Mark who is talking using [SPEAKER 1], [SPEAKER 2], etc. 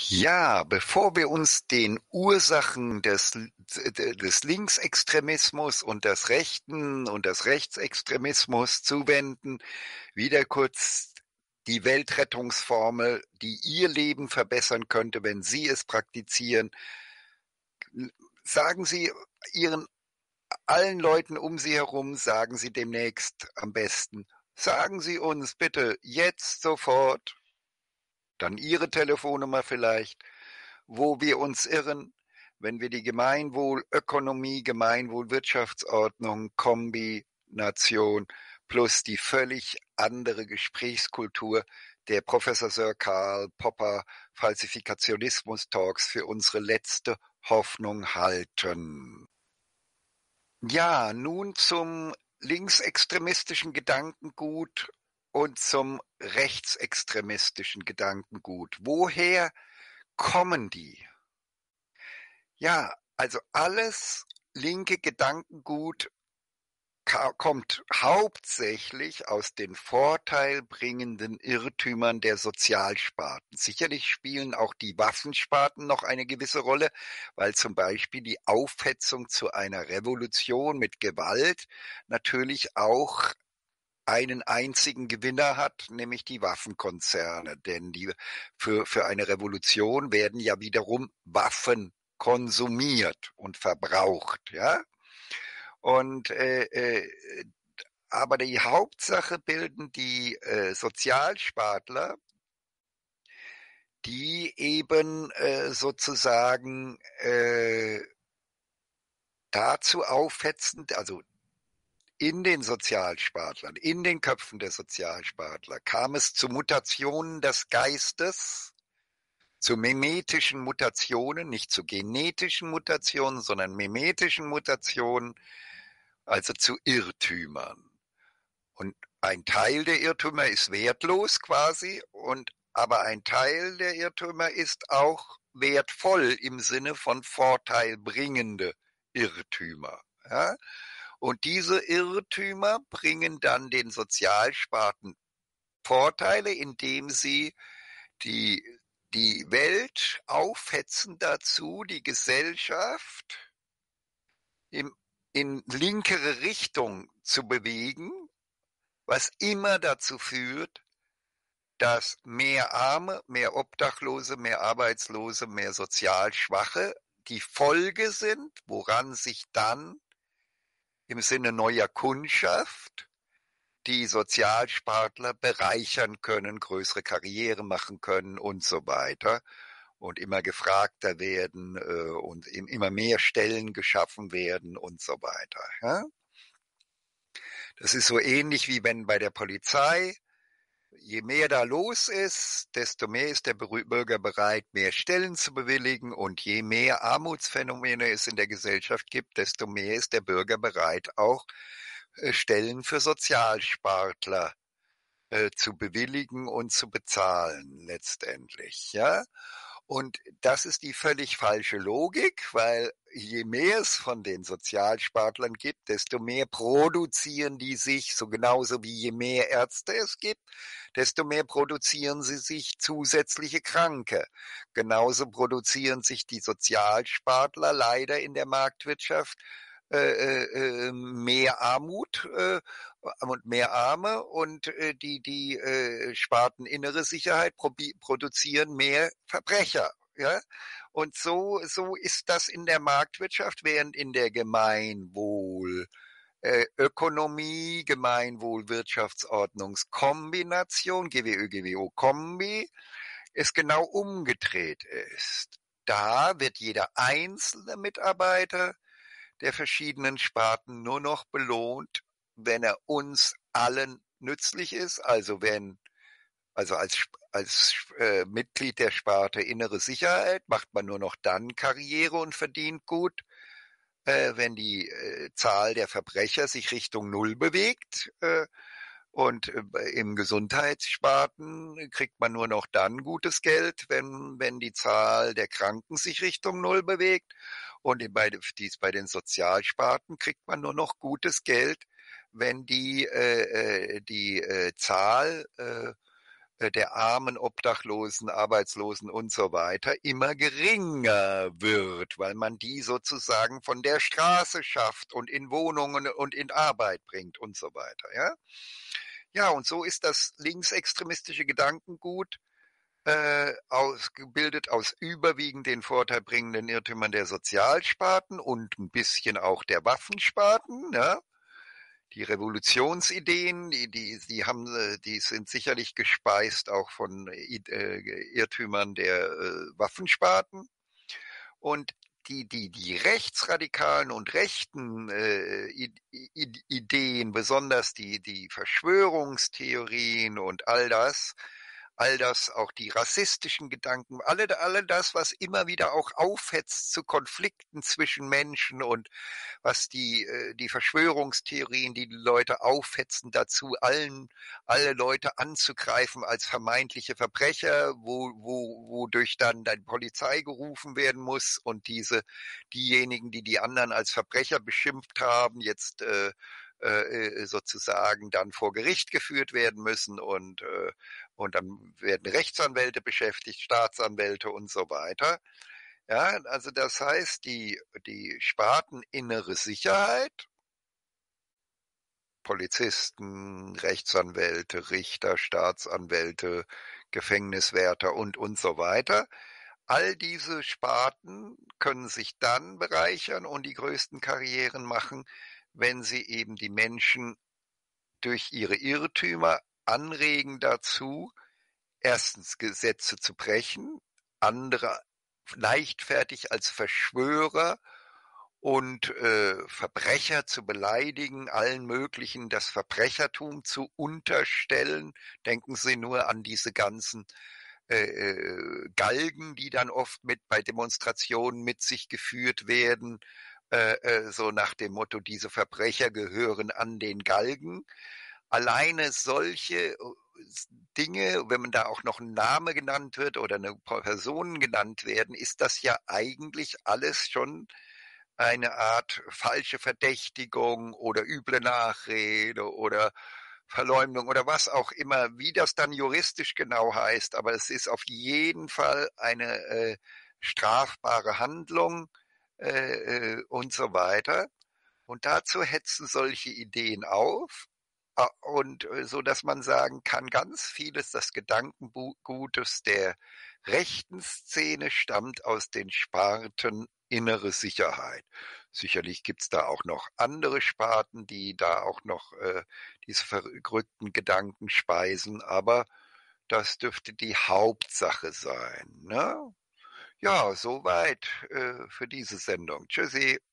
[SPEAKER 1] Ja, bevor wir uns den Ursachen des Linksextremismus und des Rechtsextremismus zuwenden, wieder kurz die Weltrettungsformel, die Ihr Leben verbessern könnte, wenn Sie es praktizieren. Sagen Sie Ihren allen Leuten um Sie herum, sagen Sie demnächst am besten, sagen Sie uns bitte jetzt sofort, dann Ihre Telefonnummer vielleicht, wo wir uns irren, wenn wir die Gemeinwohlökonomie, Gemeinwohlwirtschaftsordnung, Kombination plus die völlig andere Gesprächskultur der Professor Sir Karl Popper Falsifikationismus-Talks für unsere letzte Hoffnung halten. Ja, nun zum linksextremistischen Gedankengut und zum rechtsextremistischen Gedankengut. Woher kommen die? Ja, also alles linke Gedankengut kommt hauptsächlich aus den vorteilbringenden Irrtümern der Sozialsparten. Sicherlich spielen auch die Waffensparten noch eine gewisse Rolle, weil zum Beispiel die Aufhetzung zu einer Revolution mit Gewalt natürlich auch einen einzigen Gewinner hat, nämlich die Waffenkonzerne. Denn für eine Revolution werden ja wiederum Waffen konsumiert und verbraucht, ja. Und aber die Hauptsache bilden die Sozialspartler, die eben sozusagen dazu aufhetzen, also in den Sozialspartlern, in den Köpfen der Sozialspartler kam es zu Mutationen des Geistes, zu mimetischen Mutationen, nicht zu genetischen Mutationen, sondern mimetischen Mutationen, also zu Irrtümern. Und ein Teil der Irrtümer ist wertlos quasi, aber ein Teil der Irrtümer ist auch wertvoll im Sinne von vorteilbringende Irrtümer. Ja? Und diese Irrtümer bringen dann den Sozialsparten Vorteile, indem sie die, die Welt aufhetzen dazu, die Gesellschaft in linkere Richtung zu bewegen, was immer dazu führt, dass mehr Arme, mehr Obdachlose, mehr Arbeitslose, mehr sozial Schwache die Folge sind, woran sich dann im Sinne neuer Kundschaft die Sozialspartler bereichern können, größere Karriere machen können und so weiter und immer gefragter werden und immer mehr Stellen geschaffen werden und so weiter. Ja? Das ist so ähnlich wie wenn bei der Polizei, je mehr da los ist, desto mehr ist der Bürger bereit, mehr Stellen zu bewilligen, und je mehr Armutsphänomene es in der Gesellschaft gibt, desto mehr ist der Bürger bereit, auch Stellen für Sozialspartler zu bewilligen und zu bezahlen letztendlich, ja. Und das ist die völlig falsche Logik, weil je mehr es von den Sozialspartlern gibt, desto mehr produzieren die sich, so genauso wie je mehr Ärzte es gibt, desto mehr produzieren sie sich zusätzliche Kranke. Genauso produzieren sich die Sozialspartler leider in der Marktwirtschaft mehr Armut und mehr Arme, und die Sparten innere Sicherheit produzieren mehr Verbrecher. Ja? Und so ist das in der Marktwirtschaft, während in der Gemeinwohlökonomie, Gemeinwohlwirtschaftsordnungskombination, GWÖ-GWO-Kombi, es genau umgedreht ist. Da wird jeder einzelne Mitarbeiter der verschiedenen Sparten nur noch belohnt, wenn er uns allen nützlich ist, also als Mitglied der Sparte innere Sicherheit macht man nur noch dann Karriere und verdient gut, wenn die Zahl der Verbrecher sich Richtung Null bewegt. Und im Gesundheitssparten kriegt man nur noch dann gutes Geld, wenn die Zahl der Kranken sich Richtung Null bewegt. Und bei den Sozialsparten kriegt man nur noch gutes Geld, wenn die Zahl der Armen, Obdachlosen, Arbeitslosen und so weiter immer geringer wird, weil man die sozusagen von der Straße schafft und in Wohnungen und in Arbeit bringt und so weiter, ja? Ja, und so ist das linksextremistische Gedankengut ausgebildet aus überwiegend den vorteilbringenden Irrtümern der Sozialsparten und ein bisschen auch der Waffensparten, ja? Die Revolutionsideen, die sind sicherlich gespeist auch von Irrtümern der Waffensparten. Und die rechtsradikalen und rechten Ideen, besonders die Verschwörungstheorien und all das, auch die rassistischen Gedanken, alle das, was immer wieder auch aufhetzt zu Konflikten zwischen Menschen und was die Verschwörungstheorien, die Leute aufhetzen dazu, alle Leute anzugreifen als vermeintliche Verbrecher, wodurch dann die Polizei gerufen werden muss und diejenigen, die die anderen als Verbrecher beschimpft haben, jetzt sozusagen dann vor Gericht geführt werden müssen und dann werden Rechtsanwälte beschäftigt, Staatsanwälte und so weiter. Ja, also das heißt, die Sparten innere Sicherheit, Polizisten, Rechtsanwälte, Richter, Staatsanwälte, Gefängniswärter und so weiter. All diese Sparten können sich dann bereichern und die größten Karrieren machen, wenn sie eben die Menschen durch ihre Irrtümer anregen dazu, erstens Gesetze zu brechen, andere leichtfertig als Verschwörer und Verbrecher zu beleidigen, allen möglichen das Verbrechertum zu unterstellen. Denken Sie nur an diese ganzen Galgen, die dann oft mit bei Demonstrationen mit sich geführt werden, so nach dem Motto, diese Verbrecher gehören an den Galgen. Alleine solche Dinge, wenn man da auch noch ein Name genannt wird oder eine Person genannt werden, ist das ja eigentlich alles schon eine Art falsche Verdächtigung oder üble Nachrede oder Verleumdung oder was auch immer, wie das dann juristisch genau heißt, aber es ist auf jeden Fall eine strafbare Handlung und so weiter. Und dazu hetzen solche Ideen auf und so, dass man sagen kann, ganz vieles des Gedankengutes der rechten Szene stammt aus den Sparten innere Sicherheit. Sicherlich gibt's da auch noch andere Sparten, die da auch noch diese verrückten Gedanken speisen, aber das dürfte die Hauptsache sein, ne? Ja, soweit für diese Sendung. Tschüssi.